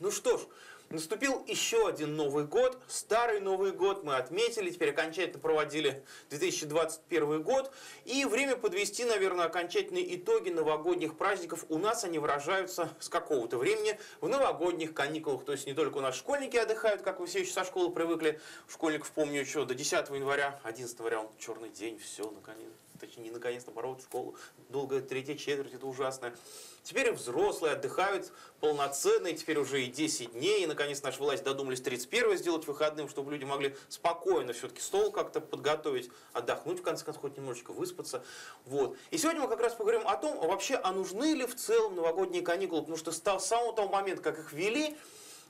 Ну что ж, наступил еще один Новый год. Старый Новый год мы отметили, теперь окончательно проводили 2021 год. И время подвести, наверное, окончательные итоги новогодних праздников. У нас они выражаются с какого-то времени в новогодних каникулах. То есть не только у нас школьники отдыхают, как вы все еще со школы привыкли. Школьников помню еще до 10 января, 11 января он черный день, все, наконец. Точнее, не наконец-то, наоборот, в школу. Долгая третья четверть, это ужасно. Теперь и взрослые отдыхают полноценно, и теперь уже и 10 дней. И, наконец, наша власть додумались 31-го сделать выходным, чтобы люди могли спокойно все-таки стол как-то подготовить, отдохнуть, в конце концов, хоть немножечко выспаться. Вот. И сегодня мы как раз поговорим о том, вообще, а нужны ли в целом новогодние каникулы, потому что с самого того момента, как их ввели,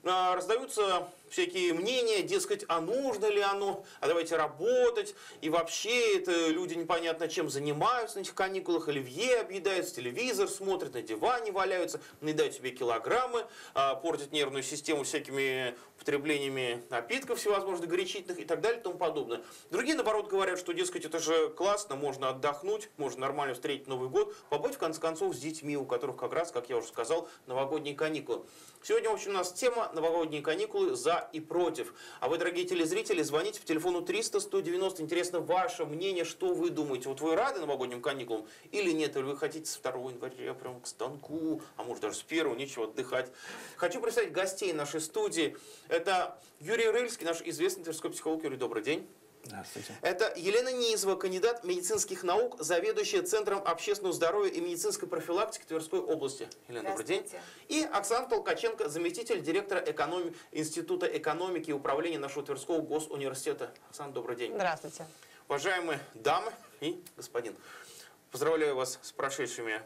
раздаются всякие мнения, дескать, а нужно ли оно, а давайте работать, и вообще это люди непонятно чем занимаются на этих каникулах, оливье объедаются, телевизор смотрят, на диване валяются, наедают себе килограммы, портят нервную систему всякими употреблениями напитков всевозможных, горячительных и так далее и тому подобное. Другие, наоборот, говорят, что, дескать, это же классно, можно отдохнуть, можно нормально встретить Новый год, побыть, в конце концов, с детьми, у которых как раз, как я уже сказал, новогодние каникулы. Сегодня, в общем, у нас тема новогодние каникулы за и против. А вы, дорогие телезрители, звоните по телефону 300-190. Интересно ваше мнение, что вы думаете. Вот вы рады новогодним каникулам или нет? Или вы хотите с 2 января прям к станку, а может даже с 1-го, нечего отдыхать. Хочу представить гостей нашей студии. Это Юрий Рыльский, наш известный тверской психолог. Юрий, добрый день. Здравствуйте. Это Елена Низова, кандидат медицинских наук, заведующая Центром общественного здоровья и медицинской профилактики Тверской области. Елена, добрый день. И Оксана Толкаченко, заместитель директора Института экономики и управления нашего Тверского госуниверситета. Оксана, добрый день. Здравствуйте. Уважаемые дамы и господин, поздравляю вас с прошедшими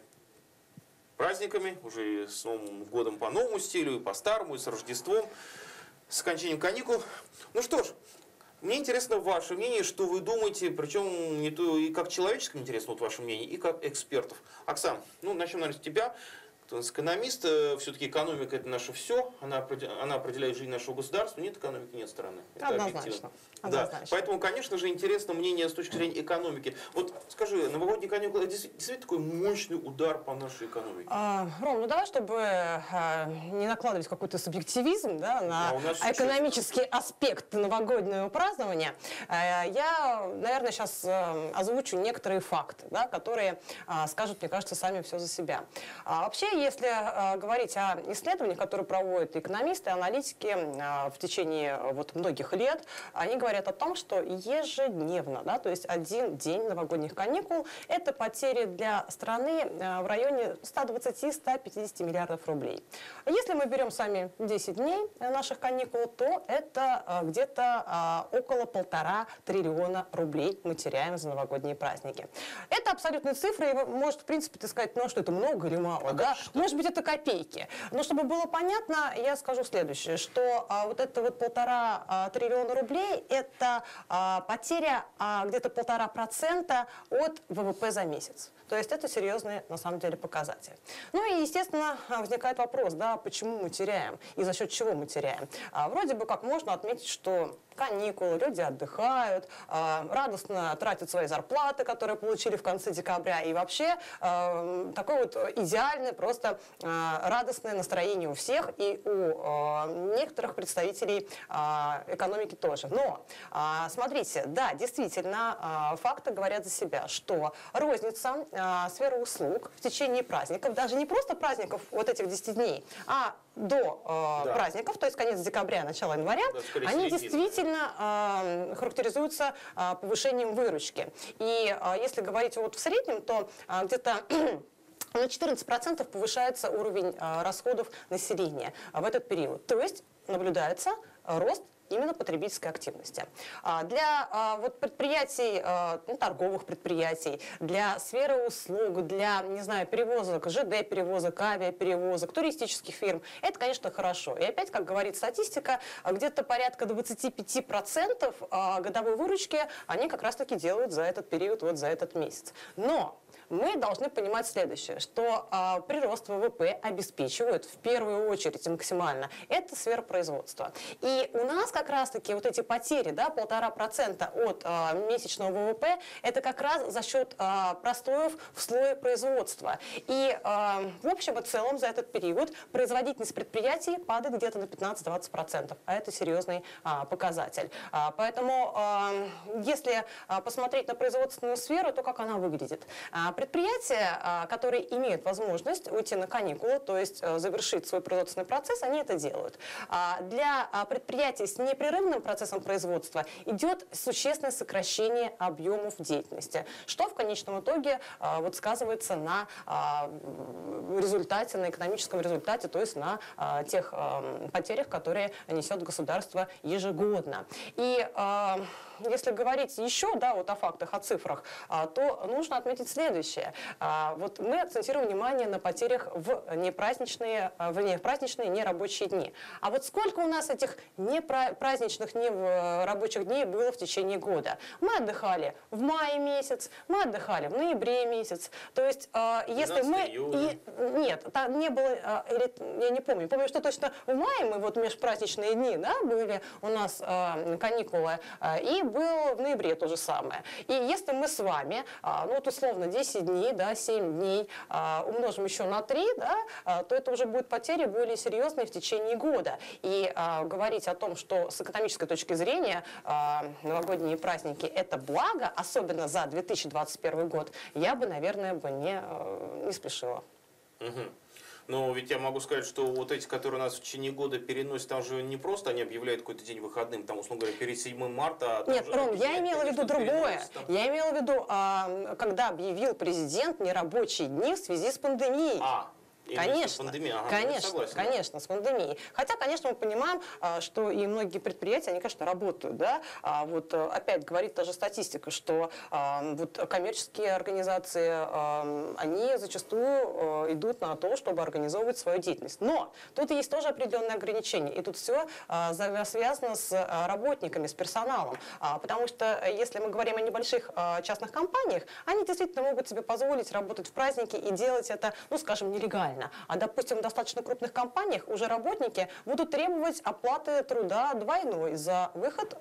праздниками, уже с Новым годом по новому стилю, и по старому, и с Рождеством, с окончанием каникул. Ну что ж, мне интересно ваше мнение, что вы думаете, причем не то и как человеческое интересно вот ваше мнение, и как экспертов. Оксана, ну начнем, наверное, с тебя. Кто у нас экономист, все-таки экономика это наше все, она определяет жизнь нашего государства, нет экономики, нет страны. Это однозначно. Да. Поэтому, конечно же, интересно мнение с точки зрения экономики. Вот скажи, новогодние каникулы действительно такой мощный удар по нашей экономике? Ром, ну давай, чтобы не накладывать какой-то субъективизм, да, на экономический аспект новогоднего празднования, я, наверное, сейчас озвучу некоторые факты, да, которые скажут, мне кажется, сами все за себя. Вообще, если говорить о исследованиях, которые проводят экономисты, аналитики в течение вот многих лет, они говорят о том, что ежедневно, да, то есть один день новогодних каникул, это потери для страны в районе 120-150 миллиардов рублей. Если мы берем сами 10 дней наших каникул, то это где-то около 1,5 триллиона рублей мы теряем за новогодние праздники. Это абсолютные цифры, и может, в принципе, ты сказать, ну, что это много или мало. Да? Может быть, это копейки. Но чтобы было понятно, я скажу следующее, что вот это вот 1,5 триллиона рублей – это потеря где-то 1,5% от ВВП за месяц. То есть это серьезный, на самом деле, показатель. Ну и, естественно, возникает вопрос, да, почему мы теряем и за счет чего мы теряем. Вроде бы как можно отметить, что каникулы, люди отдыхают, радостно тратят свои зарплаты, которые получили в конце декабря, и вообще такое вот идеальное, просто радостное настроение у всех и у некоторых представителей экономики тоже. Но, смотрите, да, действительно, факты говорят за себя, что розница, сфера услуг в течение праздников, даже не просто праздников вот этих 10 дней, а до праздников, то есть конец декабря, начало января, они действительно характеризуются повышением выручки. И если говорить вот в среднем, то где-то на 14% повышается уровень расходов населения в этот период. То есть наблюдается рост именно потребительской активности. Для вот предприятий, торговых предприятий, для сферы услуг, для, не знаю, перевозок, ЖД-перевозок, авиаперевозок, туристических фирм, это, конечно, хорошо. И опять, как говорит статистика, где-то порядка 25% годовой выручки они как раз-таки делают за этот период, вот за этот месяц. Но мы должны понимать следующее, что прирост ВВП обеспечивают в первую очередь и максимально это сфера производства. И у нас, как как раз-таки вот эти потери, да, 1,5% от месячного ВВП, это как раз за счет простоев в слое производства. И в общем и целом за этот период производительность предприятий падает где-то на 15-20%, а это серьезный показатель. Поэтому если посмотреть на производственную сферу, то как она выглядит? Предприятия, которые имеют возможность уйти на каникулы, то есть завершить свой производственный процесс, они это делают. Для предприятий с непрерывным процессом производства идет существенное сокращение объемов деятельности, что в конечном итоге вот сказывается на результате, на экономическом результате, то есть на тех потерях, которые несет государство ежегодно. И если говорить еще, да, вот о фактах, о цифрах, то нужно отметить следующее. Вот мы акцентируем внимание на потерях в непраздничные, нерабочие дни. А вот сколько у нас этих праздничных, нерабочих дней было в течение года? Мы отдыхали в мае месяц, мы отдыхали в ноябре месяц. То есть, если мы... Нет, там не было, я не помню. Помню, что точно в мае мы вот межпраздничные дни, да, были у нас каникулы, и было в ноябре то же самое. И если мы с вами, ну вот условно 10 дней, да, 7 дней умножим еще на 3, да, то это уже будут потери более серьезные в течение года. И говорить о том, что с экономической точки зрения новогодние праздники это благо, особенно за 2021 год, я бы, наверное, не спешила. Но ведь я могу сказать, что вот эти, которые у нас в течение года переносят, там же не просто они объявляют какой-то день выходным, там, условно говоря, перед 7 марта. Нет, Ром, я имела в виду другое. Я имела в виду, когда объявил президент нерабочие дни в связи с пандемией. Конечно, конечно, с пандемией. Хотя, конечно, мы понимаем, что и многие предприятия, они, конечно, работают, да. Вот опять говорит та же статистика, что вот коммерческие организации, они зачастую идут на то, чтобы организовывать свою деятельность. Но тут есть тоже определенные ограничения, и тут все связано с работниками, с персоналом. Потому что если мы говорим о небольших частных компаниях, они действительно могут себе позволить работать в праздники и делать это, ну, скажем, нелегально. А, допустим, в достаточно крупных компаниях уже работники будут требовать оплаты труда двойной за выход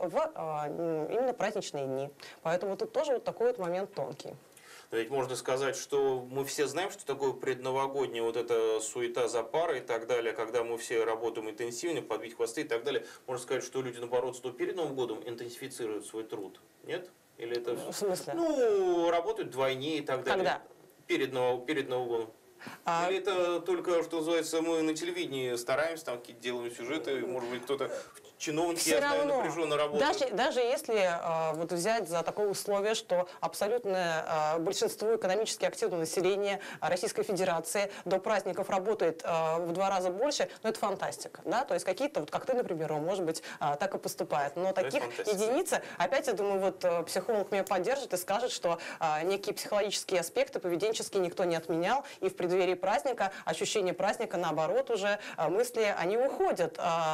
в именно праздничные дни. Поэтому тут тоже вот такой вот момент тонкий. Но ведь можно сказать, что мы все знаем, что такое предновогодняя вот эта суета за парой и так далее, когда мы все работаем интенсивно, подбить хвосты и так далее. Можно сказать, что люди, наоборот, что перед Новым годом интенсифицируют свой труд. Нет? Или это... В смысле? Ну, работают вдвойне и так далее. Когда? Перед Новым годом. Или это только, что называется, мы на телевидении стараемся, там какие-то делаем сюжеты, может быть, кто-то, чиновники, я знаю, напряженно работают. Даже если вот взять за такое условие, что абсолютное большинство экономически активного населения Российской Федерации до праздников работает в 2 раза больше, ну это фантастика, да, то есть какие-то, вот как ты, например, может быть, так и поступают, но таких единиц, опять, я думаю, вот психолог меня поддержит и скажет, что некие психологические аспекты поведенческие никто не отменял, и в преддверии праздника, ощущение праздника, наоборот, уже мысли, они уходят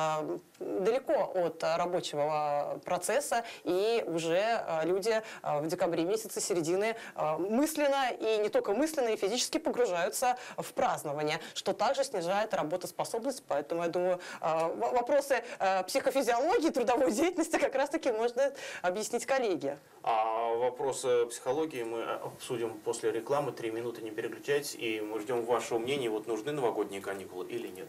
далеко от рабочего процесса, и уже люди в декабре месяце, середины, мысленно, и не только мысленно, и физически погружаются в празднование, что также снижает работоспособность, поэтому, я думаю, вопросы психофизиологии, трудовой деятельности как раз-таки можно объяснить коллеге. А вопросы психологии мы обсудим после рекламы, 3 минуты, не переключайтесь, и мы ждем вашего мнения, вот нужны новогодние каникулы или нет.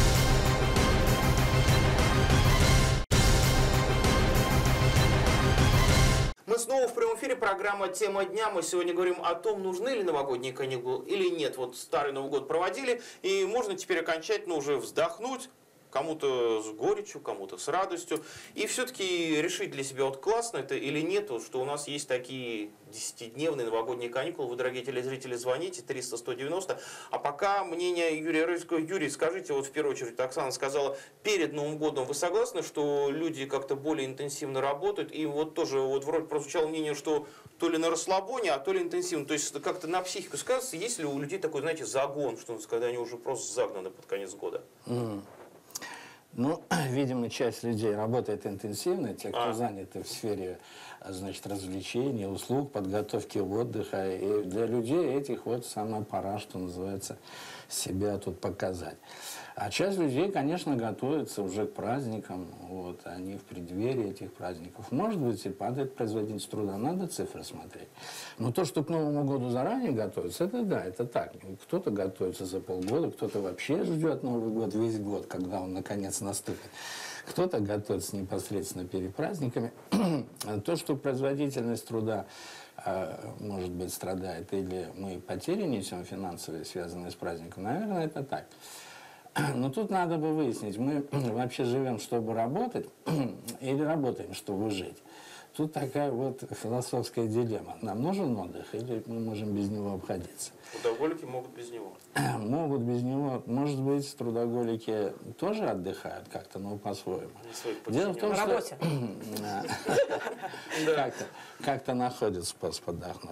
Мы снова в прямом эфире, программа «Тема дня». Мы сегодня говорим о том, нужны ли новогодние каникулы или нет. Вот старый Новый год проводили, и можно теперь окончательно уже вздохнуть, кому-то с горечью, кому-то с радостью, и все-таки решить для себя, вот классно это или нет, вот, что у нас есть такие 10-дневные новогодние каникулы. Вы, дорогие телезрители, звоните 300-190. А пока мнение Юрия Рыльского. Юрий, скажите, вот в первую очередь, Оксана сказала, перед Новым годом вы согласны, что люди как-то более интенсивно работают? И вот тоже вот вроде прозвучало мнение, что то ли на расслабоне, а то ли интенсивно. То есть как-то на психику сказывается, есть ли у людей такой, знаете, загон, что когда они уже просто загнаны под конец года? Ну, видимо, часть людей работает интенсивно, те, кто заняты в сфере, значит, развлечений, услуг, подготовки отдыха. И для людей этих вот самая пора, что называется, себя тут показать. А часть людей, конечно, готовится уже к праздникам, вот, они в преддверии этих праздников. Может быть, и падает производительность труда, надо цифры смотреть. Но то, что к Новому году заранее готовится, это да, это так. Кто-то готовится за полгода, кто-то вообще ждет Новый год весь год, когда он наконец наступит. Кто-то готовится непосредственно перед праздниками. То, что производительность труда, может быть, страдает, или мы потери несем финансовые, связанные с праздником, наверное, это так. Но тут надо бы выяснить, мы вообще живем, чтобы работать, или работаем, чтобы жить. Тут такая вот философская дилемма. Нам нужен отдых, или мы можем без него обходиться? Трудоголики могут без него. Могут без него. Может быть, трудоголики тоже отдыхают как-то, но по-своему. Дело в том, что как-то находят способ отдохнуть.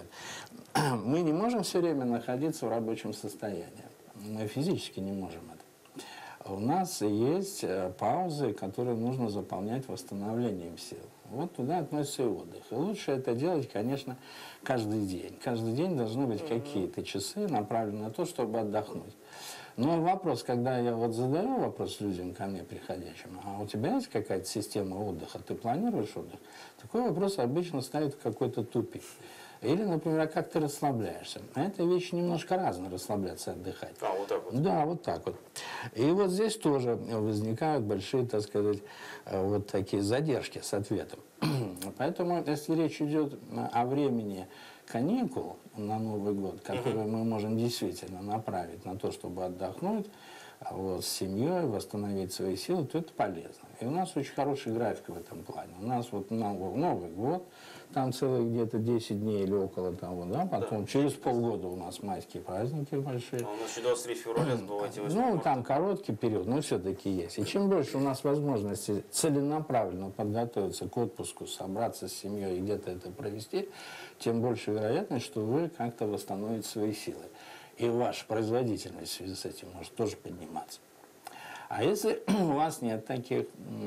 Мы не можем все время находиться в рабочем состоянии. Мы физически не можем это. У нас есть паузы, которые нужно заполнять восстановлением сил. Вот туда относится и отдых. И лучше это делать, конечно, каждый день. Каждый день должны быть какие-то часы, направленные на то, чтобы отдохнуть. Но вопрос, когда я вот задаю вопрос людям, ко мне приходящим, а у тебя есть какая-то система отдыха, ты планируешь отдых? Такой вопрос обычно ставит в какой-то тупик. Или, например, как ты расслабляешься. А это вещи немножко разные, расслабляться и отдыхать. Вот так вот? Да, вот так вот. И вот здесь тоже возникают большие, так сказать, вот такие задержки с ответом. Поэтому, если речь идет о времени каникул на Новый год, которые мы можем действительно направить на то, чтобы отдохнуть, вот, с семьей, восстановить свои силы, то это полезно. И у нас очень хороший график в этом плане. У нас вот Новый год, там целых где-то 10 дней или около того, да, потом через полгода у нас майские праздники большие. А у нас еще 23 февраля сбывайте 8 Ну, там короткий период, но все-таки есть. И чем больше у нас возможности целенаправленно подготовиться к отпуску, собраться с семьей и где-то это провести, тем больше вероятность, что вы как-то восстановите свои силы. И ваша производительность в связи с этим может тоже подниматься. А если у вас нет таких,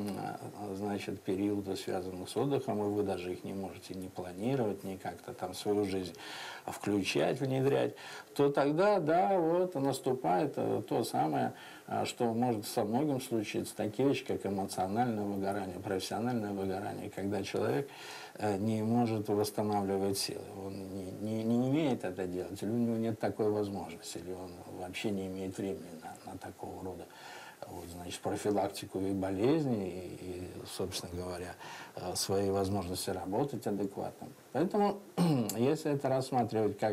значит, периодов, связанных с отдыхом, и вы даже их не можете ни планировать, ни как-то там свою жизнь включать, внедрять, то тогда, да, вот наступает то самое, что может со многим случиться, такие вещи, как эмоциональное выгорание, профессиональное выгорание, когда человек не может восстанавливать силы, он не умеет это делать, или у него нет такой возможности, или он вообще не имеет времени на такого рода, вот, значит, профилактику и болезней, и, собственно говоря, свои возможности работать адекватно. Поэтому, если это рассматривать как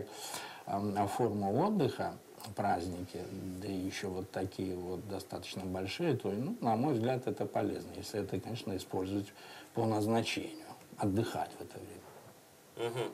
форму отдыха, праздники, да и еще вот такие вот достаточно большие, то, ну, на мой взгляд, это полезно, если это, конечно, использовать по назначению, отдыхать в это время.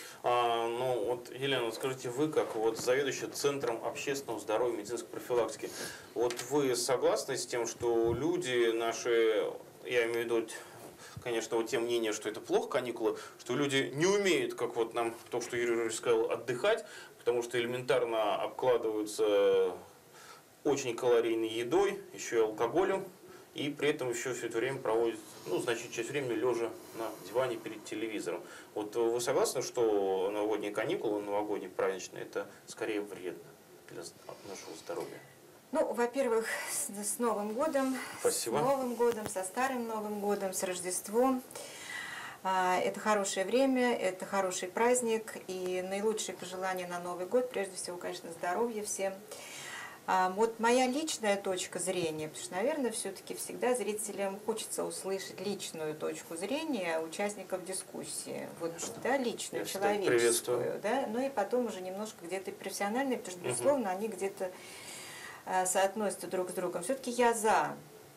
Ну, вот, Елена, скажите, вы, как вот заведующий Центром общественного здоровья и медицинской профилактики, вот вы согласны с тем, что люди наши, я имею в виду, конечно, вот те мнения, что это плохо, каникулы, что люди не умеют, как вот нам то, что Юрий Юрьевич сказал, отдыхать, потому что элементарно обкладываются очень калорийной едой, еще и алкоголем, и при этом еще все это время проводят, ну, значительную часть времени лежа на диване перед телевизором. Вот вы согласны, что новогодние каникулы, новогодние праздничные, это скорее вредно для нашего здоровья? Ну, во-первых, с Новым годом. Спасибо. С Новым годом, со Старым Новым годом, с Рождеством. Это хорошее время, это хороший праздник, и наилучшие пожелания на Новый год, прежде всего, конечно, здоровья всем. Вот моя личная точка зрения, потому что, наверное, все-таки всегда зрителям хочется услышать личную точку зрения участников дискуссии. Вот, да, личную, человеческую, да, ну и потом уже немножко где-то профессиональные, потому что, безусловно, они где-то соотносятся друг с другом. Все-таки я за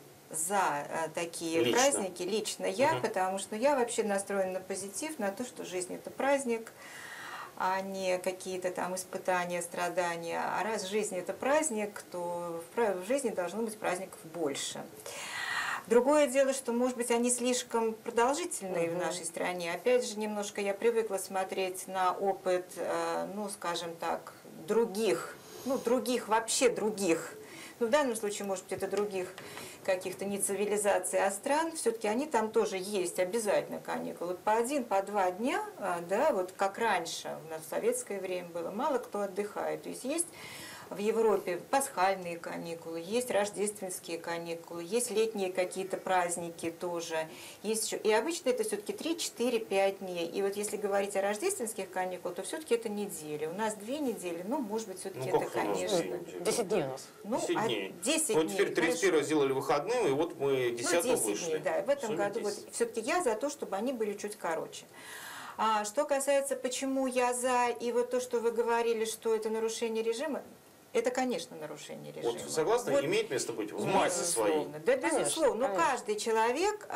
такие праздники, лично я, потому что я вообще настроена на позитив, на то, что жизнь – это праздник, а не какие-то там испытания, страдания. А раз жизнь – это праздник, то в жизни должно быть праздников больше. Другое дело, что, может быть, они слишком продолжительные в нашей стране. Опять же, немножко я привыкла смотреть на опыт, ну, скажем так, других ну, в данном случае, может быть, это других каких-то не цивилизаций, а стран, все-таки они там тоже есть обязательно каникулы. Вот по 1, по 2 дня, да, вот как раньше, у нас в советское время было, мало кто отдыхает. То есть в Европе пасхальные каникулы, есть рождественские каникулы, есть летние какие-то праздники тоже. Есть еще. И обычно это все-таки 3, 4, 5 дней. И вот если говорить о рождественских каникулах, то все-таки это неделя. У нас 2 недели, ну, может быть, все-таки это, конечно. 10 дней у нас. Ну, 10 дней. 10 вот дней. Теперь 31 сделали выходным, и вот мы 10 10 вышли. дней, да. В этом году вот, все-таки я за то, чтобы они были чуть короче. А что касается, почему я за, и вот то, что вы говорили, что это нарушение режима, это, конечно, нарушение режима. Вот согласны, вот, имеет место быть в массе своей. Да, безусловно. Но каждый человек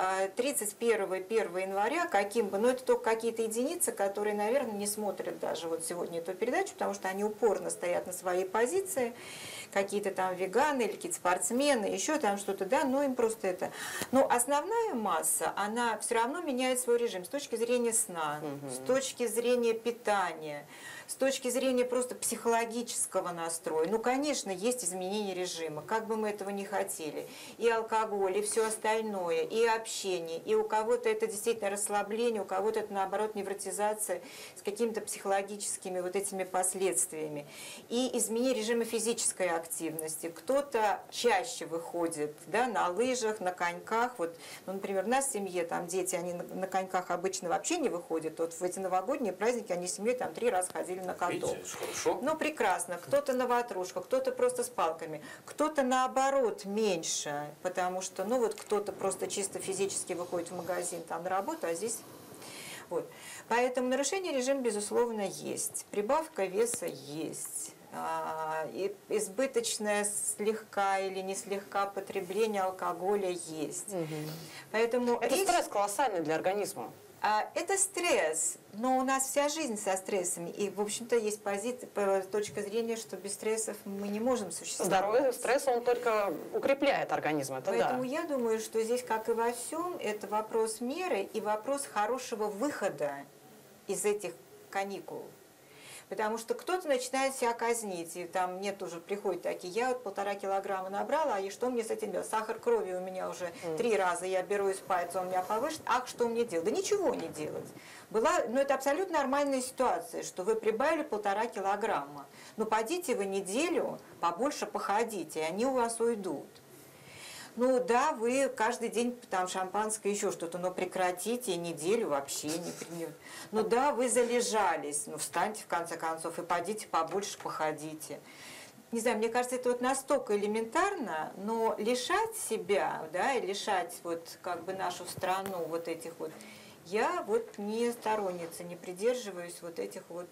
31-1 января, каким бы, но это только какие-то единицы, которые, наверное, не смотрят даже вот сегодня эту передачу, потому что они упорно стоят на своей позиции, какие-то там веганы или какие-то спортсмены, еще там что-то, да, но им просто это. Но основная масса, она все равно меняет свой режим с точки зрения сна, с точки зрения питания, с точки зрения просто психологического настроя. Ну, конечно, есть изменение режима, как бы мы этого не хотели. И алкоголь, и все остальное, и общение. И у кого-то это действительно расслабление, у кого-то это, наоборот, невротизация с какими-то психологическими вот этими последствиями. И изменение режима физической активности. Кто-то чаще выходит, да, на лыжах, на коньках. Вот, ну, например, у нас в семье там дети, они на коньках обычно вообще не выходят. Вот в эти новогодние праздники они с семьей там 3 раза ходили на каток. Видите, хорошо. Ну, прекрасно. Кто-то на ватрушках, кто-то просто с палками. Кто-то, наоборот, меньше, потому что, ну, вот кто-то просто чисто физически выходит в магазин, там, на работу, а здесь... Вот. Поэтому нарушение режима, безусловно, есть. Прибавка веса есть. И избыточное слегка или не слегка потребление алкоголя есть. Поэтому это стресс колоссальный для организма. Это стресс, но у нас вся жизнь со стрессами. И, в общем-то, есть точка зрения, что без стрессов мы не можем существовать. Здоровый стресс, он только укрепляет организм. Это Поэтому я думаю, что здесь, как и во всем, это вопрос меры и вопрос хорошего выхода из этих каникул. Потому что кто-то начинает себя казнить, и там нет уже, приходят такие, я вот 1,5 килограмма набрала, и что мне с этим делать? Сахар крови у меня уже 3 раза, я беру из пальца, он у меня повышен, а что мне делать? Да ничего не делать. Но это абсолютно нормальная ситуация, что вы прибавили 1,5 килограмма. Но пойдите вы неделю, побольше походите, и они у вас уйдут. Ну да, вы каждый день там шампанское, еще что-то, но прекратите, неделю вообще не примете. Ну да, вы залежались, ну встаньте в конце концов и пойдите побольше походите. Не знаю, мне кажется, это вот настолько элементарно, но лишать себя, да, и лишать вот как бы нашу страну вот этих вот, я вот не сторонница, не придерживаюсь вот этих вот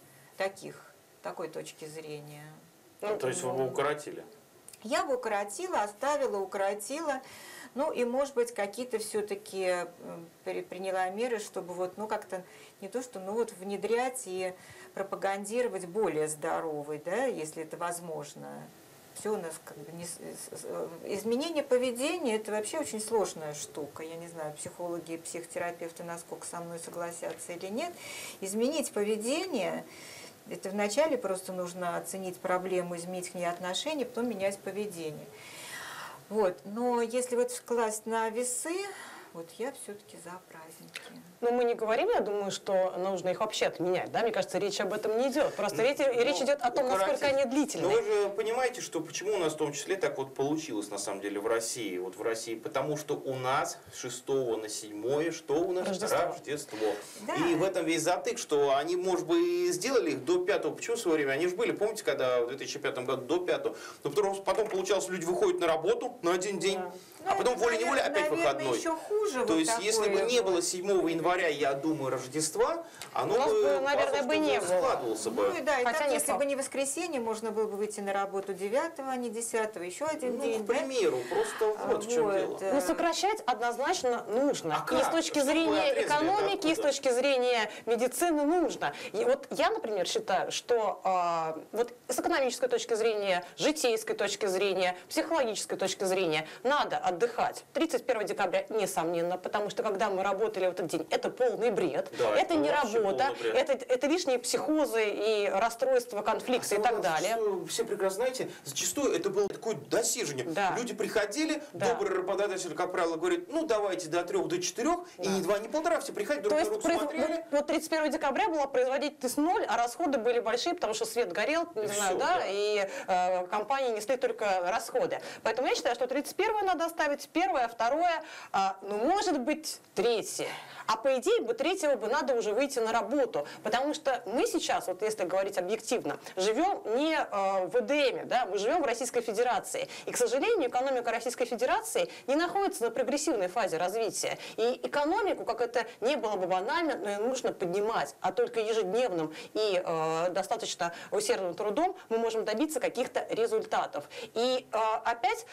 такой точки зрения. Ну, то есть вы укоротили? Я бы укоротила, оставила, укоротила. Ну и, может быть, какие-то все-таки приняла меры, чтобы вот, ну как-то не то, что, ну вот внедрять и пропагандировать более здоровый, да, если это возможно. Все у нас как бы изменение поведения – это вообще очень сложная штука. Я не знаю, психологи и психотерапевты насколько со мной согласятся или нет. Изменить поведение – это вначале просто нужно оценить проблему, изменить к ней отношение, потом менять поведение. Вот. Но если вот класть на весы, вот я все-таки за праздники. Но мы не говорим, я думаю, что нужно их вообще отменять. Да? Мне кажется, речь об этом не идет. Просто речь идет о том, насколько они длительные. Но вы же понимаете, что почему у нас в том числе так вот получилось на самом деле в России. Вот в России, потому что у нас с 6 на 7 что у нас? Рождество. Да. И в этом весь затык, что они, может быть, и сделали их до 5-го. Почему в свое время? Они же были, помните, когда в 2005 году до 5-го. Но потом получалось, люди выходят на работу на один день. Да. А потом волей-неволей опять выходной. Еще хуже. То есть, если бы не было 7 января, я думаю, Рождества, оно бы, наверное, бы не складывался бы. Ну и да, и так, если бы не воскресенье, можно было бы выйти на работу 9-го, а не 10-го, еще один день. К примеру, просто вот в чем дело. Но сокращать однозначно нужно. И с точки зрения экономики, и с точки зрения медицины нужно. И вот я, например, считаю, что вот с экономической точки зрения, житейской точки зрения, психологической точки зрения надо отдыхать 31 декабря, несомненно, потому что когда мы работали в этот день, это полный бред, Да, это не вообще работа, полный бред. это лишние психозы и расстройства, конфликты и так далее. Все прекрасно знаете, зачастую это было такое досиживание. Да. Люди приходили, Да. добрый работодатель, как правило, говорит, ну давайте до 3, до 4, и не 2, не 1,5, все приходят, друг То на есть друга смотрели. вот 31 декабря была производительность 0, а расходы были большие, потому что свет горел, не И знаю, всё, да, да. и компании несли только расходы. Поэтому я считаю, что 31 надо оставить, 1, 2, ну, может быть, 3. А по идее, 3 бы надо уже выйти на работу, потому что мы сейчас, вот если говорить объективно, живем не в ВДМе, да, мы живем в Российской Федерации. И, к сожалению, экономика Российской Федерации не находится на прогрессивной фазе развития. И экономику, как это не было бы банально, но ее нужно поднимать, а только ежедневным и достаточно усердным трудом мы можем добиться каких-то результатов. И опять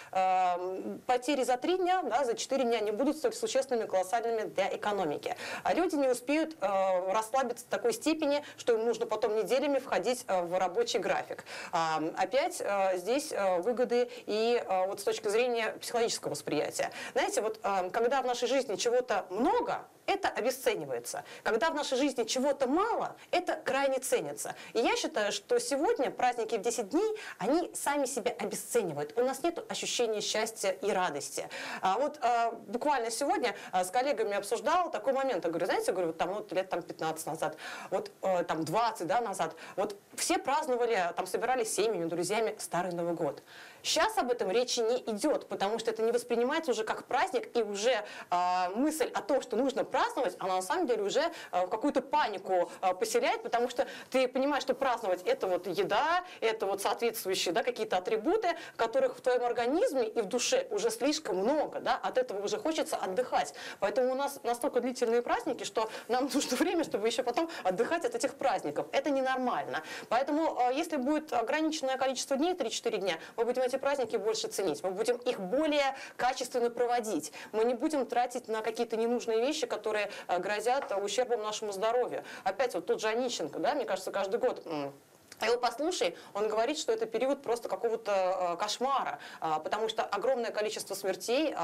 потери за 3 дня, да, за 4 дня не будут столь существенными, колоссальными для экономики. А люди не успеют расслабиться в такой степени, что им нужно потом неделями входить в рабочий график. Опять здесь выгоды и вот с точки зрения психологического восприятия. Знаете, вот когда в нашей жизни чего-то много, это обесценивается. Когда в нашей жизни чего-то мало, это крайне ценится. И я считаю, что сегодня праздники в 10 дней, они сами себя обесценивают. У нас нет ощущения счастья и радости. Вот буквально сегодня с коллегами обсуждала такой момент. Я говорю, знаете, вот там вот лет 15 назад, вот там 20, да, назад, вот все праздновали, там собирались с семьями, друзьями Старый Новый год. Сейчас об этом речи не идет, потому что это не воспринимается уже как праздник, и уже мысль о том, что нужно праздновать, она на самом деле уже какую-то панику поселяет, потому что ты понимаешь, что праздновать это вот еда, это вот соответствующие, да, какие-то атрибуты, которых в твоем организме и в душе уже слишком много, да, от этого уже хочется отдыхать. Поэтому у нас настолько длительные праздники, что нам нужно время, чтобы еще потом отдыхать от этих праздников. Это ненормально. Поэтому если будет ограниченное количество дней, 3-4 дня, мы будем эти праздники больше ценить, мы будем их более качественно проводить, мы не будем тратить на какие-то ненужные вещи, которые грозят ущербом нашему здоровью. Опять вот тот же Онищенко, да, мне кажется, каждый год... А его послушай, он говорит, что это период просто какого-то кошмара, потому что огромное количество смертей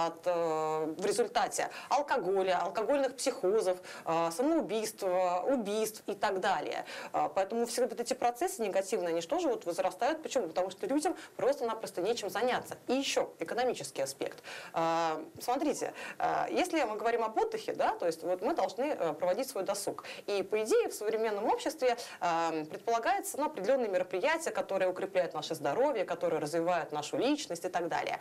в результате алкоголя, алкогольных психозов, самоубийств, убийств и так далее. Поэтому все вот эти процессы негативные, они тоже вот возрастают. Почему? Потому что людям просто-напросто нечем заняться. И еще экономический аспект. Смотрите, если мы говорим об отдыхе, да, то есть вот мы должны проводить свой досуг. И по идее в современном обществе предполагается определенные мероприятия, которые укрепляют наше здоровье, которые развивают нашу личность и так далее.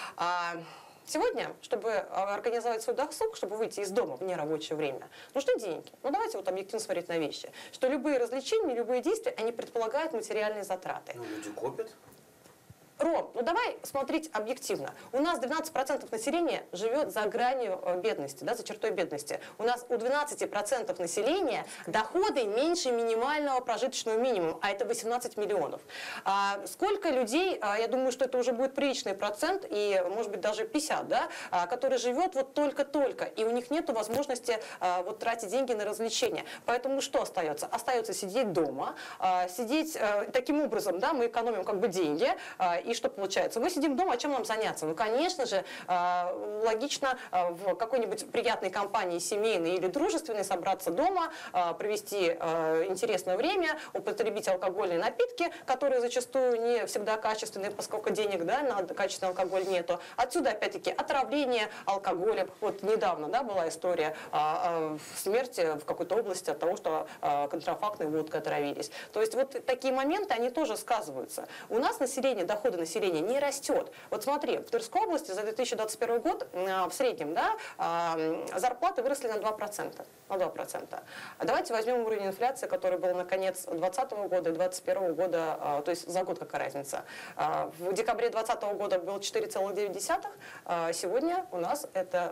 Сегодня, чтобы организовать свой досуг, чтобы выйти из дома в нерабочее время, нужны деньги. Ну давайте вот объективно смотреть на вещи. Что любые развлечения, любые действия, они предполагают материальные затраты. Ну, люди копят. Ром, ну давай смотреть объективно. У нас 12% населения живет за гранью бедности, да, за чертой бедности. У нас у 12% населения доходы меньше минимального прожиточного минимума, а это 18 миллионов. Сколько людей, я думаю, что это уже будет приличный процент, и может быть даже 50, да, который живет вот только-только, и у них нет возможности вот тратить деньги на развлечения. Поэтому что остается? Остается сидеть дома, сидеть таким образом, да, мы экономим как бы деньги, и что получается? Мы сидим дома, а чем нам заняться? Ну, конечно же, логично в какой-нибудь приятной компании, семейной или дружественной, собраться дома, провести интересное время, употребить алкогольные напитки, которые зачастую не всегда качественные, поскольку денег, да, на качественный алкоголь нету. Отсюда, опять-таки, отравление алкоголем. Вот недавно, да, была история смерти в какой-то области от того, что контрафактной водкой отравились. То есть вот такие моменты, они тоже сказываются. У нас население, доходы населения не растет. Вот смотри, в Тверской области за 2021 год в среднем, да, зарплаты выросли на 2%. На 2%. Давайте возьмем уровень инфляции, который был на конец 2020 года и 2021 года, то есть за год какая разница. В декабре 2020 года был 4,9, сегодня у нас это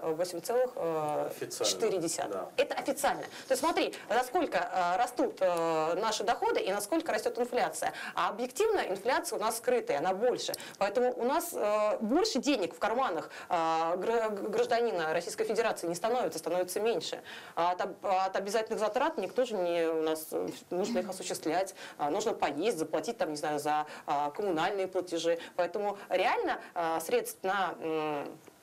8,4. Да. Это официально. То есть смотри, насколько растут наши доходы и насколько растет инфляция. А объективно инфляция у нас скрытая, она больше. Поэтому у нас больше денег в карманах гражданина Российской Федерации не становится меньше. От обязательных затрат никто же не у нас, нужно их осуществлять, нужно поесть, заплатить там, не знаю, за коммунальные платежи. Поэтому реально средств на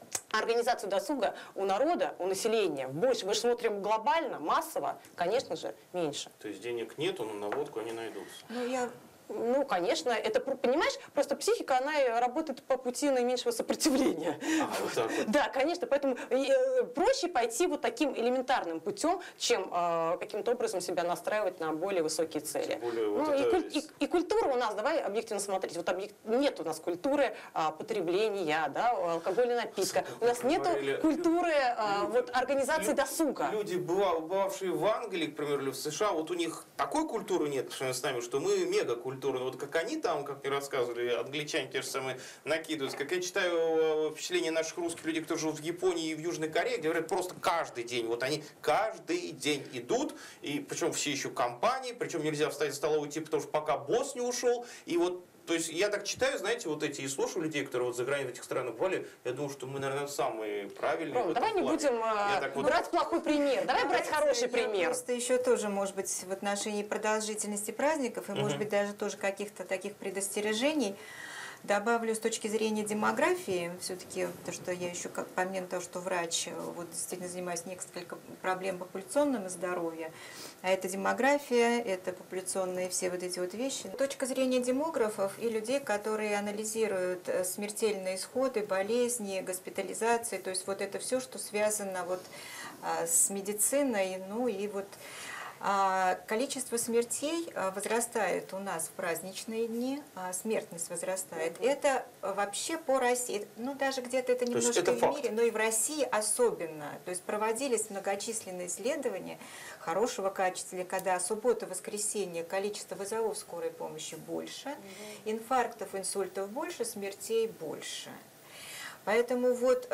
организацию досуга у народа, у населения больше. Мы же смотрим глобально, массово, конечно же, меньше. То есть денег нету, но на водку они найдутся. Ну, конечно, это, понимаешь, просто психика, она работает по пути наименьшего сопротивления. Вот так вот. Да, конечно, поэтому проще пойти вот таким элементарным путем, чем каким-то образом себя настраивать на более высокие цели. Тем более, вот Ну, это... и культура у нас, давай объективно смотреть, вот нет у нас культуры потребления, да, алкогольного напитка, у нас нету культуры вот, организации досуга. Люди, бывавшие в Англии, к примеру, или в США, вот у них такой культуры нет, с нами, что мы мега-культуры. Вот как они там, как мне рассказывали, англичане те же самые накидываются. Как я читаю впечатления наших русских людей, кто живут в Японии и в Южной Корее, говорят, просто каждый день. Вот они каждый день идут, и причем все еще компании, причем нельзя встать за стола уйти, потому что пока босс не ушел. И вот, то есть я так читаю, знаете, вот эти и слушаю людей, которые вот за границей в этих странах бывали, я думаю, что мы, наверное, самые правильные. Ром, давай не будем брать плохой пример, давай брать хороший пример. Просто еще тоже, может быть, в отношении продолжительности праздников и, может быть, даже тоже каких-то таких предостережений добавлю с точки зрения демографии, все-таки, то, что я еще, как помимо того, что врач, вот действительно занимаюсь несколько проблем популяционного здоровья, а это демография, это популяционные все вот эти вот вещи. Точка зрения демографов и людей, которые анализируют смертельные исходы, болезни, госпитализации, то есть вот это все, что связано вот с медициной, ну и вот количество смертей возрастает у нас в праздничные дни, смертность возрастает. Это вообще по России, ну даже где-то это немножко в мире, но и в России особенно. То есть проводились многочисленные исследования хорошего качества, когда суббота, воскресенье количество вызовов скорой помощи больше, инфарктов, инсультов больше, смертей больше. Поэтому вот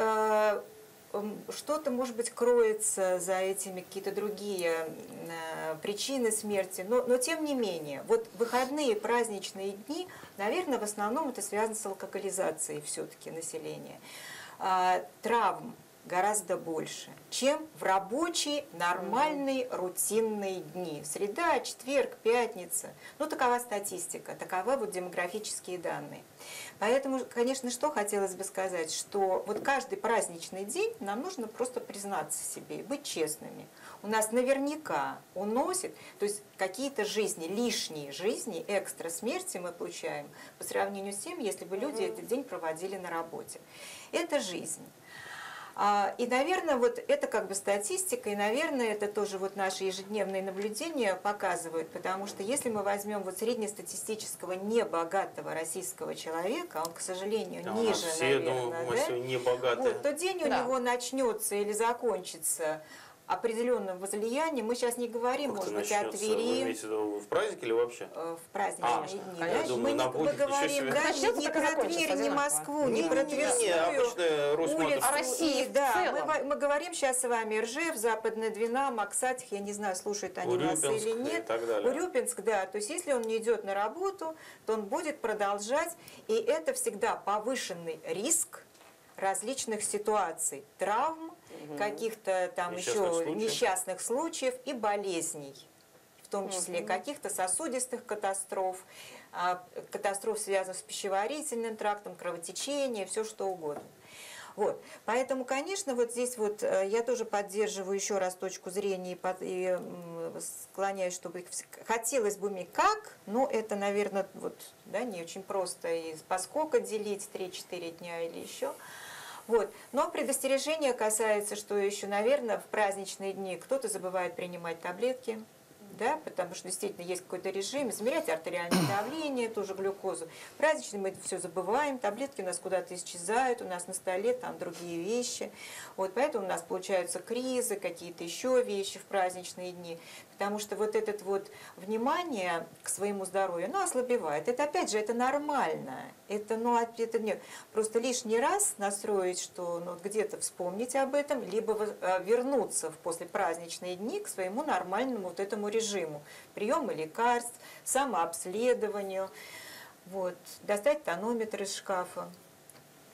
что-то, может быть, кроется за этими какие-то другие причины смерти, но тем не менее, вот выходные праздничные дни, наверное, в основном это связано с алкоголизацией все-таки населения. Травм гораздо больше, чем в рабочие, нормальные, рутинные дни. Среда, четверг, пятница. Ну, такова статистика, таковы вот демографические данные. Поэтому, конечно, что хотелось бы сказать, что вот каждый праздничный день нам нужно просто признаться себе и быть честными. У нас наверняка уносит, то есть какие-то жизни, лишние жизни, экстра смерти мы получаем по сравнению с тем, если бы люди этот день проводили на работе. Это жизнь. И, наверное, вот это как бы статистика, и, наверное, это тоже вот наши ежедневные наблюдения показывают, потому что если мы возьмем вот среднестатистического небогатого российского человека, он, к сожалению, ниже, все, наверное, да? небогатые. Вот, то день у него начнется или закончится определенным возлиянием. Мы сейчас не говорим, может быть, о Твери. Вы имеете в виду в праздник или вообще? В праздничные дни. Конечно. Мы говорим не про Тверь, не Москву, не про Тверскую о России да, мы говорим сейчас с вами Ржев, Западная Двина, Максатих, я не знаю, слушают они нас или нет. Урюпинск, да. То есть если он не идет на работу, то он будет продолжать. И это всегда повышенный риск различных ситуаций, травм, каких-то там несчастных случаев и болезней, в том числе каких-то сосудистых катастроф, катастроф, связанных с пищеварительным трактом, кровотечение, все что угодно. Вот. Поэтому, конечно, вот здесь вот я тоже поддерживаю еще раз точку зрения и склоняюсь, чтобы хотелось бы мне как, но это, наверное, вот, да, не очень просто и поскольку делить 3-4 дня или еще. Вот. Но предостережение касается, что еще, наверное, в праздничные дни кто-то забывает принимать таблетки, да, потому что действительно есть какой-то режим, измерять артериальное давление, тоже глюкозу. Праздничные мы это все забываем, таблетки у нас куда-то исчезают, у нас на столе там другие вещи. Вот, поэтому у нас получаются кризы, какие-то еще вещи в праздничные дни. Потому что вот это вот внимание к своему здоровью, оно ослабевает. Это опять же, это нормально. Это, ну, это нет. Просто лишний раз настроить, что ну, где-то вспомнить об этом, либо вернуться в послепраздничные дни к своему нормальному вот этому режиму. Приема лекарств, самообследованию. Вот. Достать тонометр из шкафа.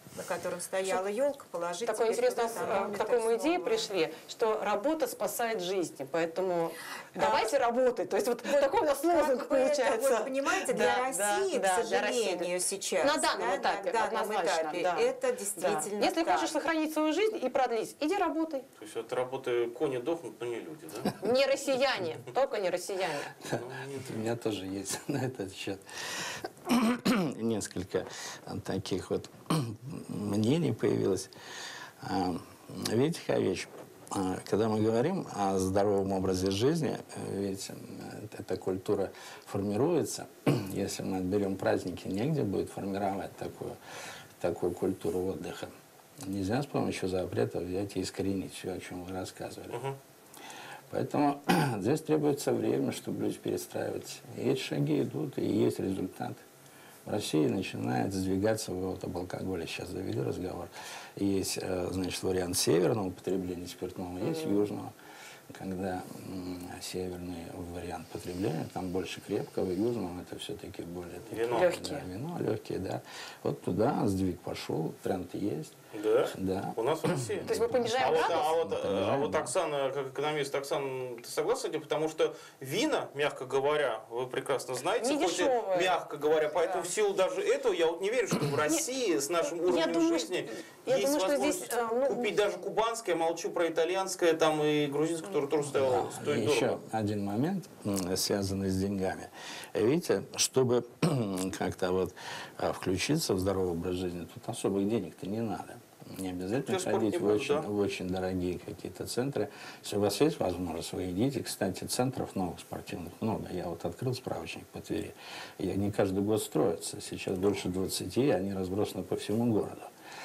на котором стояла елка, положить. Такое интересно, к такой мы идее пришли, что работа спасает жизни, поэтому давайте работать. То есть вот такой у нас лозунг получается. Вот, понимаете, для России, к сожалению, сейчас, на данном этапе, это действительно Если хочешь сохранить свою жизнь и продлить, иди работай. То есть от работы кони дохнут, но не люди, да? Не россияне, только не россияне. У меня тоже есть на этот счет несколько таких вот мнений появилось. Видите, какая вещь? Когда мы говорим о здоровом образе жизни, ведь эта культура формируется. Если мы отберем праздники, негде будет формировать такую культуру отдыха. Нельзя с помощью запрета взять и искоренить все, о чем вы рассказывали. Поэтому здесь требуется время, чтобы люди перестраиваться. И эти шаги идут, и есть результат. В России начинает сдвигаться, вы вот об алкоголе сейчас завели разговор. Есть, значит, вариант северного употребления спиртного, есть южного. Когда северный вариант потребления, там больше крепкого, южного это все-таки более легкие. Да, вино легкие, да. Вот туда сдвиг пошел, тренд есть. Да? Да. У нас в России. То есть мы понижаем градус? А вот Оксана, как экономист, Оксана, ты согласна с этим? Потому что вина, мягко говоря, вы прекрасно знаете, не хоть и дешевые. мягко говоря, поэтому в силу даже этого я вот не верю, что в России с нашим уровнем жизни есть возможность купить даже кубанское, молчу про итальянское там и грузинское, которое тоже стоит Еще дорого. один момент, связанный с деньгами. Видите, чтобы как-то вот включиться в здоровый образ жизни, тут особых денег-то не надо. Не обязательно ходить в очень дорогие какие-то центры. Если у вас есть возможность, вы идите. Кстати, центров новых спортивных много. Я вот открыл справочник по Твери. И они каждый год строятся. Сейчас больше 20, и они разбросаны по всему городу.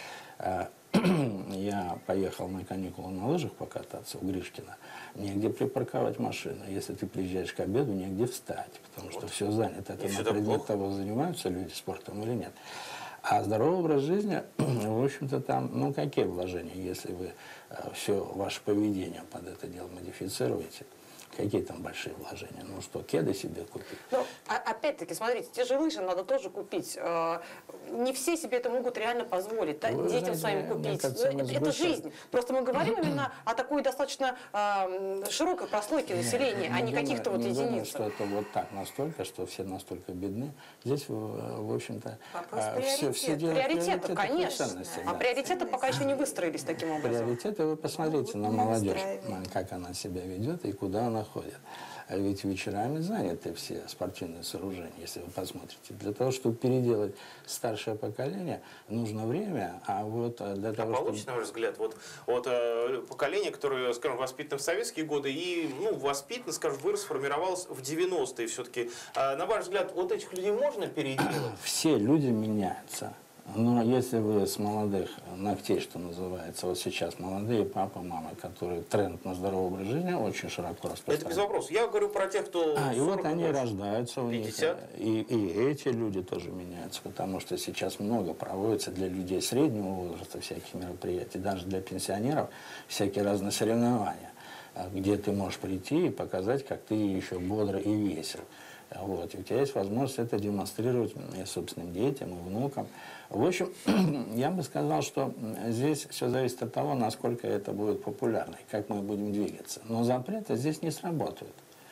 Я поехал на каникулы на лыжах покататься в Гришкино. Негде припарковать машину. Если ты приезжаешь к обеду, негде встать, потому что все занято. Это на предмет того, занимаются люди спортом или нет. А здоровый образ жизни, в общем-то, там, ну, какие вложения, если вы все ваше поведение под это дело модифицируете? Какие там большие вложения? Ну что, кеды себе купить? Ну, опять-таки, смотрите, те же лыжи надо тоже купить. Не все себе это могут реально позволить, да, детям своим купить. Это жизнь. Просто мы говорим именно о такой достаточно широкой прослойке населения, а не каких-то вот единицах. Думаю, что это вот так настолько, что все настолько бедны. Здесь, в общем-то, все делают приоритеты, конечно. А приоритеты пока еще не выстроились таким образом. Приоритеты, вы посмотрите на молодежь, как она себя ведет и куда она ходят. А ведь вечерами заняты все спортивные сооружения, если вы посмотрите. Для того, чтобы переделать старшее поколение, нужно время, а вот для того, получится, на ваш взгляд, вот поколение, которое, скажем, воспитано в советские годы и, ну, воспитано, скажем, выросло, сформировалось в 90-е все-таки. На ваш взгляд, вот этих людей можно переделать? Все люди меняются. Но если вы с молодых ногтей, что называется, вот сейчас молодые папа, мама, которые тренд на здоровый образ жизни очень широко распространяют. Это без вопросов. Я говорю про тех, кто 40, и вот они рождаются у 50. них. И эти люди тоже меняются, потому что сейчас много проводится для людей среднего возраста всяких мероприятий, даже для пенсионеров всякие разные соревнования, где ты можешь прийти и показать, как ты еще бодр и весел. Вот. И у тебя есть возможность это демонстрировать и собственным детям, и внукам. В общем, я бы сказал, что здесь все зависит от того, насколько это будет популярно, и как мы будем двигаться. Но запреты здесь не сработают.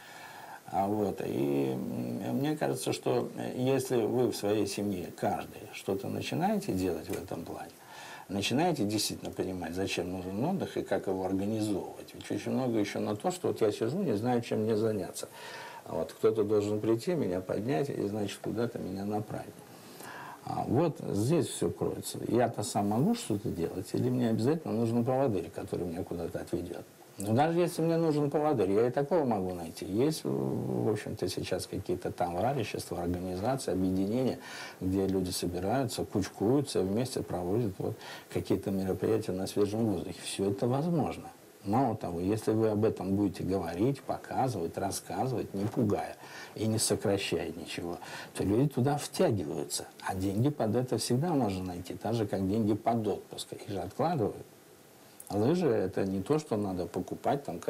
Вот. И мне кажется, что если вы в своей семье, каждый, что-то начинаете делать в этом плане, начинаете действительно понимать, зачем нужен отдых и как его организовывать. Ведь очень много еще на то, что вот я сижу, не знаю, чем мне заняться. Вот кто-то должен прийти, меня поднять и, значит, куда-то меня направить. Вот здесь все кроется. Я-то сам могу что-то делать, или мне обязательно нужен поводырь, который меня куда-то отведет? Но даже если мне нужен поводырь, я и такого могу найти. Есть, в общем-то, сейчас какие-то товарищества, организации, объединения, где люди собираются, кучкуются, вместе проводят вот какие-то мероприятия на свежем воздухе. Все это возможно. Мало того, если вы об этом будете говорить, показывать, рассказывать, не пугая и не сокращая ничего, то люди туда втягиваются. А деньги под это всегда можно найти, так же, как деньги под отпуск. Их же откладывают. Лыжи – это не то, что надо покупать там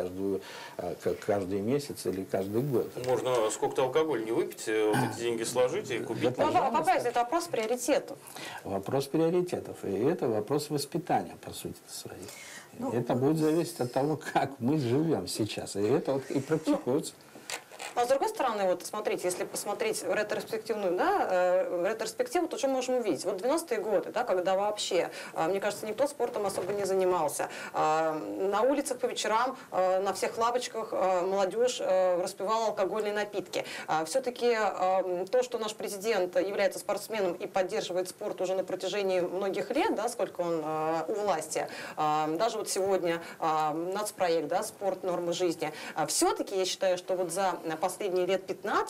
каждый месяц или каждый год. Можно сколько-то алкоголь не выпить, вот эти деньги сложить и купить. Попасть, это вопрос приоритетов. Вопрос приоритетов. И это вопрос воспитания, по сути своей. Это будет зависеть от того, как мы живем сейчас. И это вот и практикуется. А с другой стороны, вот смотрите, если посмотреть в ретроспективную, ретроспективу, то что мы можем увидеть? Вот 90-е годы, да, когда вообще, мне кажется, никто спортом особо не занимался. На улицах по вечерам, на всех лавочках молодежь распивала алкогольные напитки. Все-таки то, что наш президент является спортсменом и поддерживает спорт уже на протяжении многих лет, да, сколько он у власти, даже вот сегодня нацпроект, да, спорт, нормы жизни, все-таки я считаю, что вот за последние лет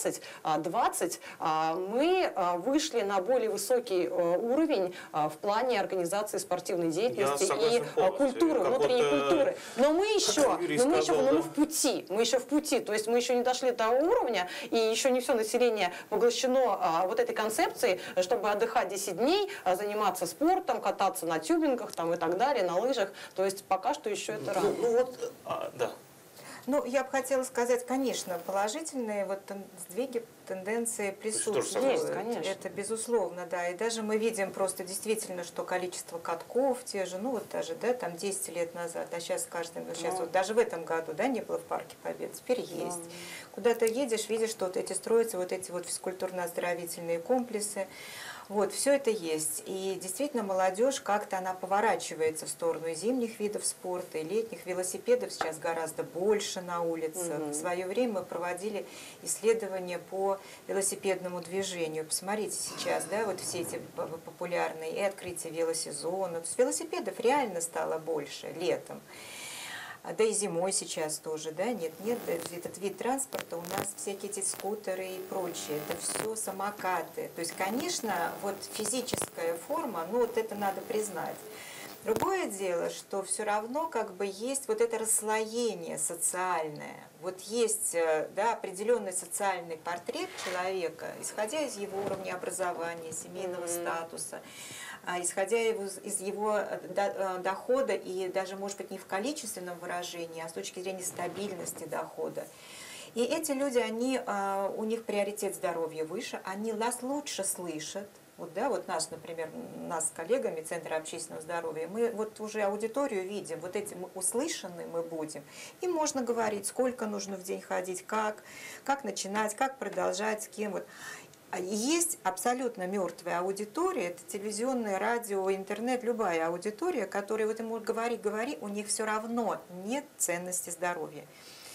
15-20 мы вышли на более высокий уровень в плане организации спортивной деятельности и культуры, внутренней культуры. Но мы еще в пути. Мы еще в пути. То есть мы еще не дошли до уровня, и еще не все население поглощено вот этой концепцией, чтобы отдыхать 10 дней, заниматься спортом, кататься на тюбингах там, и так далее, на лыжах. То есть пока что еще это рано. Да. Ну, я бы хотела сказать, конечно, положительные вот сдвиги, тенденции присутствуют. Есть, конечно. Это безусловно, да. И даже мы видим просто действительно, что количество катков те же, ну вот даже, да, там 10 лет назад, а сейчас сейчас вот даже в этом году, да, не было в Парке Победы, теперь есть. Куда-то едешь, видишь, что вот эти строятся, вот эти вот физкультурно-оздоровительные комплексы. Вот, все это есть. И действительно, молодежь как-то она поворачивается в сторону и зимних видов спорта, и летних. Велосипедов сейчас гораздо больше на улицах. В свое время мы проводили исследования по велосипедному движению. Посмотрите сейчас, да, вот все эти популярные и открытие велосезона. То есть велосипедов реально стало больше летом. Да и зимой сейчас тоже, да, нет, этот вид транспорта у нас всякие эти скутеры и прочее, это все самокаты. То есть, конечно, вот физическая форма, ну вот это надо признать. Другое дело, что все равно как бы есть вот это расслоение социальное. Вот есть, да, определенный социальный портрет человека, исходя из его уровня образования, семейного статуса, исходя из его дохода и даже, может быть, не в количественном выражении, а с точки зрения стабильности дохода. И эти люди, у них приоритет здоровья выше, они нас лучше слышат. Вот, да, вот например, нас с коллегами Центра общественного здоровья, мы вот уже аудиторию видим, вот этим услышаны мы будем. И можно говорить, сколько нужно в день ходить, как начинать, как продолжать, с кем. Вот. Есть абсолютно мертвая аудитория, это телевизионное, радио, интернет, любая аудитория, которая вот ему говори, у них все равно нет ценности здоровья.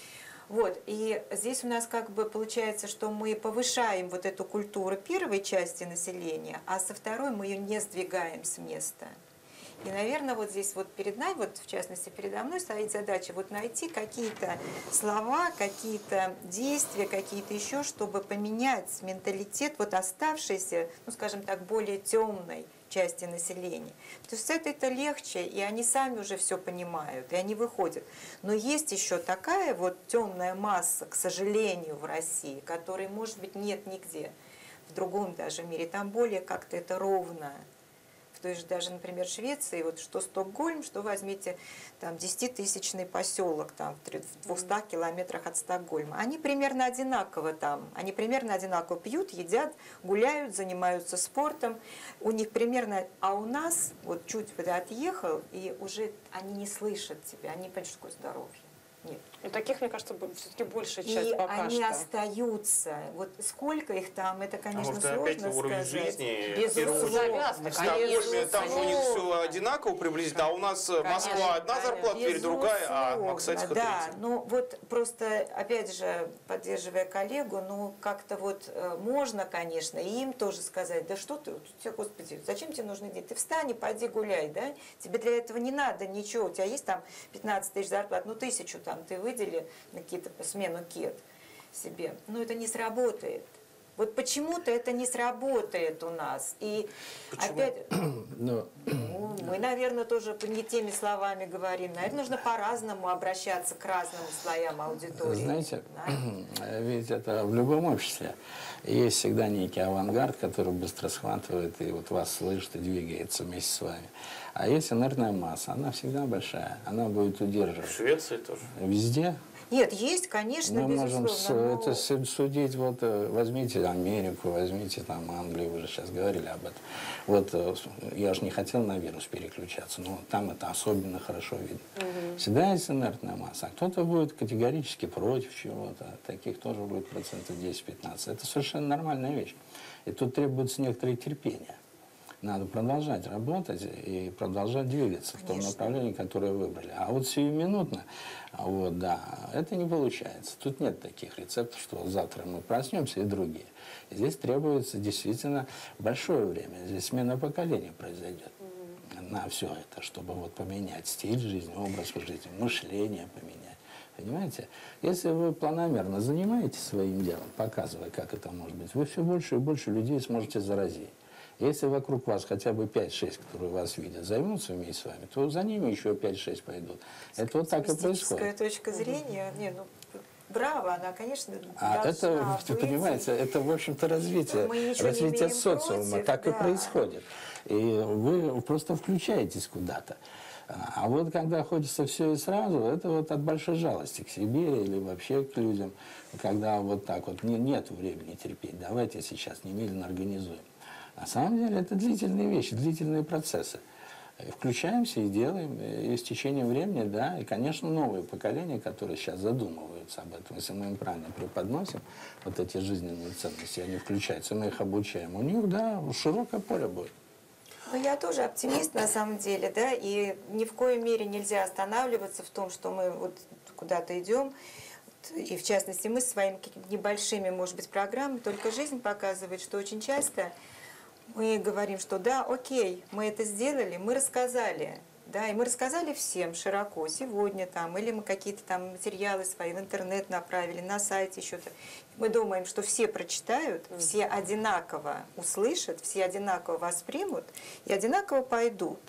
Вот, и здесь у нас как бы получается, что мы повышаем вот эту культуру первой части населения, а со второй мы ее не сдвигаем с места. И, наверное, вот здесь вот перед нами, вот в частности передо мной стоит задача вот найти какие-то слова, какие-то действия, какие-то еще, чтобы поменять менталитет вот оставшейся, ну, скажем так, более темной части населения. То есть с этой-то легче, и они сами уже все понимают, и они выходят. Но есть еще такая вот темная масса, к сожалению, в России, которой, может быть, нет нигде, в другом даже мире. Там более как-то это ровно. То есть даже, например, в Швеции, вот что Стокгольм, что возьмите там 10-тысячный поселок там, в 200 километрах от Стокгольма. Они примерно одинаково там, они примерно одинаково пьют, едят, гуляют, занимаются спортом. У них примерно, а у нас вот чуть отъехал, и уже они не слышат тебя, они понимают, что такое здоровье. Нет. И таких, мне кажется, все-таки большая часть пока что. И они остаются. Вот сколько их там, это, конечно, может, сложно опять уровень сказать. жизни. Безусловно, Там же у них все одинаково приблизительно, а у нас Москва одна зарплата, теперь другая, а кстати, да, ну вот просто, опять же, поддерживая коллегу, ну как-то вот можно, конечно, и им тоже сказать, да что ты, господи, зачем тебе нужны деньги? Ты встань и пойди гуляй, да? Тебе для этого не надо ничего, у тебя есть там 15 тысяч зарплат, ну 1000 там ты выдели на какие-то смену кет себе, но это не сработает. Вот почему-то это не сработает у нас. И почему? опять... Мы, наверное, тоже не теми словами говорим. Наверное, нужно по-разному обращаться к разным слоям аудитории. Знаете, да? ведь это в любом обществе есть всегда некий авангард, который быстро схватывает и вот вас слышит и двигается вместе с вами. А есть инертная масса, она всегда большая, она будет удерживать. В Швеции тоже. Везде. Нет, есть, конечно, Мы можем безусловно. это судить, вот возьмите Америку, возьмите там Англию, вы же сейчас говорили об этом. Вот я же не хотел на вирус переключаться, но там это особенно хорошо видно. Всегда есть инертная масса. А кто-то будет категорически против чего-то, таких тоже будет процентов 10-15. Это совершенно нормальная вещь. И тут требуется некоторое терпение. Надо продолжать работать и продолжать двигаться в том направлении, которое выбрали. А вот сиюминутно, вот, да, это не получается. Тут нет таких рецептов, что завтра мы проснемся и другие. Здесь требуется действительно большое время. Здесь смена поколения произойдет на все это, чтобы вот поменять стиль жизни, образ жизни, мышление поменять. Понимаете? Если вы планомерно занимаетесь своим делом, показывая, как это может быть, вы все больше и больше людей сможете заразить. Если вокруг вас хотя бы 5-6, которые вас видят, займутся вместе с вами, то за ними еще 5-6 пойдут. Это вот так и происходит. Точка зрения, не, ну, браво, она, конечно, это, вы понимаете, это, в общем-то, развитие социума, против, так и да. происходит. И вы просто включаетесь куда-то. А вот когда хочется все и сразу, это вот от большой жалости к себе или вообще к людям, когда вот так вот нет времени терпеть, давайте сейчас немедленно организуем. На самом деле это длительные вещи, длительные процессы. И включаемся и делаем, и с течением времени, да, и, конечно, новые поколения, которые сейчас задумываются об этом, если мы им правильно преподносим вот эти жизненные ценности, они включаются, мы их обучаем, у них, да, широкое поле будет. Ну, я тоже оптимист на самом деле, да, и ни в коей мере нельзя останавливаться в том, что мы вот куда-то идем, и в частности мы с своими какими-то небольшими, может быть, программами, только жизнь показывает, что очень часто мы говорим, что да, окей, мы это сделали, мы рассказали, да, и мы рассказали всем широко сегодня там, или мы какие-то там материалы свои в интернет направили, на сайте еще-то. Мы думаем, что все прочитают, все одинаково услышат, все одинаково воспримут и одинаково пойдут.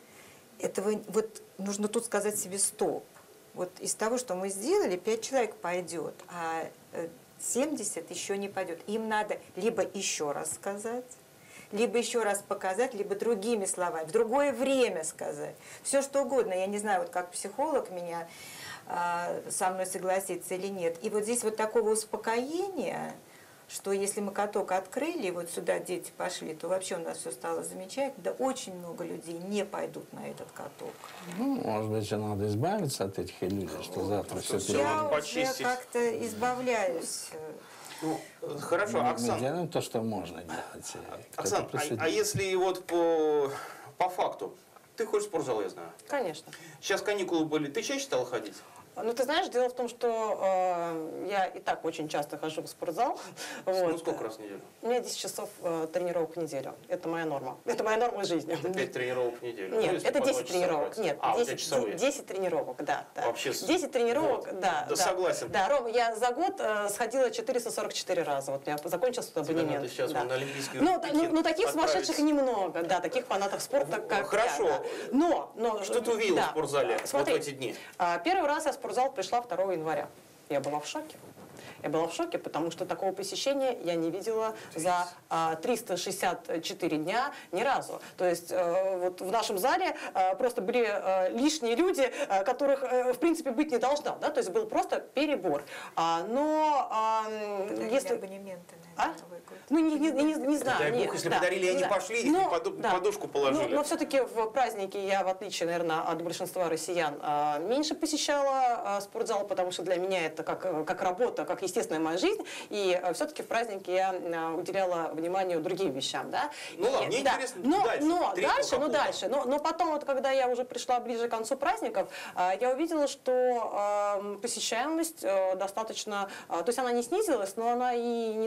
Этого вот нужно тут сказать себе стоп. Вот из того, что мы сделали, 5 человек пойдет, а 70 еще не пойдет. Им надо либо еще раз сказать, либо еще раз показать, либо другими словами, в другое время сказать. Все что угодно. Я не знаю, вот как психолог меня со мной согласится или нет. И вот здесь вот такого успокоения, что если мы каток открыли, и вот сюда дети пошли, то вообще у нас все стало замечательно. Да очень много людей не пойдут на этот каток. Ну, может быть, надо избавиться от этих иллюзий, что завтра все Я уже почистить. как-то избавляюсь. Ну, хорошо, Мы Оксан. делаем то, что можно делать. Оксан, а если вот по факту, ты ходишь в спортзал, я знаю. Конечно. Сейчас каникулы были, ты чаще стала ходить? Ну, ты знаешь, дело в том, что я и так очень часто хожу в спортзал. Ну, сколько раз в неделю? У меня 10 часов тренировок в неделю. Это моя норма. Это моя норма жизни. Это 5 тренировок в неделю? Нет, Ну, если это по 10 2 часа тренировок. брать. Нет, у тебя 10, часовые? 10 тренировок, да. Вообще 10 тренировок, вот. да. Да, согласен. Да, Ром, я за год сходила 444 раза. Вот у меня закончился тут Тебе абонемент. надо сейчас да. на Олимпийские Ну, таких отправить. сумасшедших немного, да, таких фанатов спорта, как Хорошо. я. Да. Но Что ты увидела да. в спортзале Смотри, вот в эти дни? Первый раз я в спортзал пришла 2 января. Я была в шоке. Я была в шоке, потому что такого посещения я не видела за 364 дня ни разу. То есть вот в нашем зале просто были лишние люди, которых в принципе быть не должно. Да? То есть был просто перебор. Если абонементы на Новый год. Ну, не знаю. Дай бог, нет, если да, подарили, они да. пошли, и Но, подушку положили. Но все-таки в праздники я, в отличие, наверное, от большинства россиян, меньше посещала спортзал, потому что для меня это как работа, как естественная моя жизнь. И все-таки в праздники я уделяла внимание другим вещам. Да? Ну ладно, мне интересно дальше. Но потом, вот, когда я уже пришла ближе к концу праздников, я увидела, что посещаемость достаточно... То есть она не снизилась, но она и не такая уж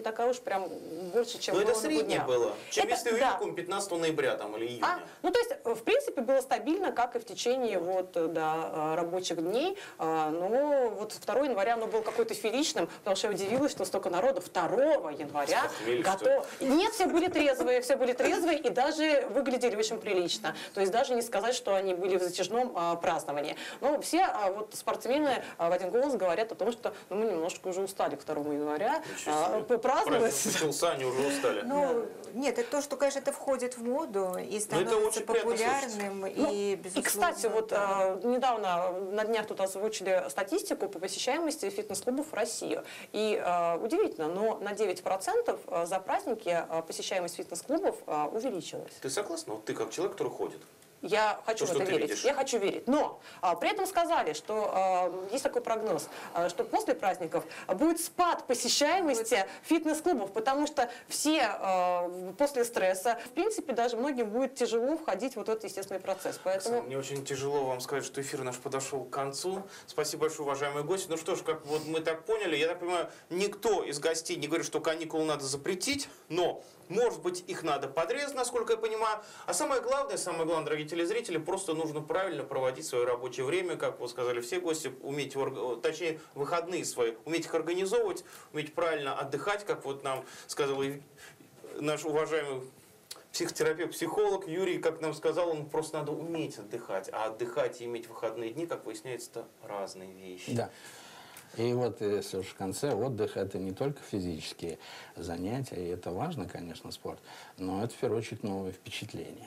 прям больше, чем Но было это на среднее дня. было, чем Это, если ты да. увидел 15 ноября там, или июня. Ну, то есть, в принципе, было стабильно, как и в течение вот, да, рабочих дней. Но вот 2 января оно было какое-то фееричным, потому что я удивилась, что столько народу 2 января готов. Нет, все были трезвые и даже выглядели очень прилично. То есть даже не сказать, что они были в затяжном праздновании. Но все вот спортсмены в один голос говорят о том, что мы немножко уже устали к 2 января праздновать. Начался, они уже устали. Ну, нет, это то, что, конечно, это входит в моду и становится популярным. И, безусловно, и, кстати, вот недавно на днях тут озвучили статистику по посещаемости фитнес-клубов в России. И удивительно, но на 9% за праздники посещаемость фитнес-клубов увеличилась. Ты согласна? Вот ты как человек, который ходит. Я хочу в это верить. Видишь. Я хочу верить. Но при этом сказали, что есть такой прогноз, что после праздников будет спад посещаемости фитнес-клубов, потому что все после стресса, в принципе, даже многим будет тяжело входить в вот этот естественный процесс. Поэтому... Мне очень тяжело вам сказать, что эфир наш подошел к концу. Спасибо большое, уважаемые гости. Ну что ж, как вот мы так поняли, я так понимаю, никто из гостей не говорит, что каникулы надо запретить, но, может быть, их надо подрезать, насколько я понимаю. А самое главное, дорогие телезрители, просто нужно правильно проводить свое рабочее время, как вот сказали все гости, уметь, точнее, выходные свои, уметь их организовывать, уметь правильно отдыхать, как вот нам сказал наш уважаемый психотерапевт, психолог Юрий, как нам сказал, он просто надо уметь отдыхать. А отдыхать и иметь выходные дни, как выясняется, это разные вещи. Да. И вот, если уж в конце, отдых – это не только физические занятия, и это важно, конечно, спорт, но это, в первую очередь, новые впечатления.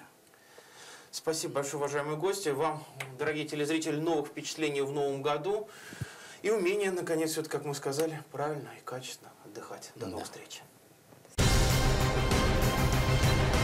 Спасибо большое, уважаемые гости. Вам, дорогие телезрители, новых впечатлений в новом году. И умения, наконец, вот, как мы сказали, правильно и качественно отдыхать. До новых встреч.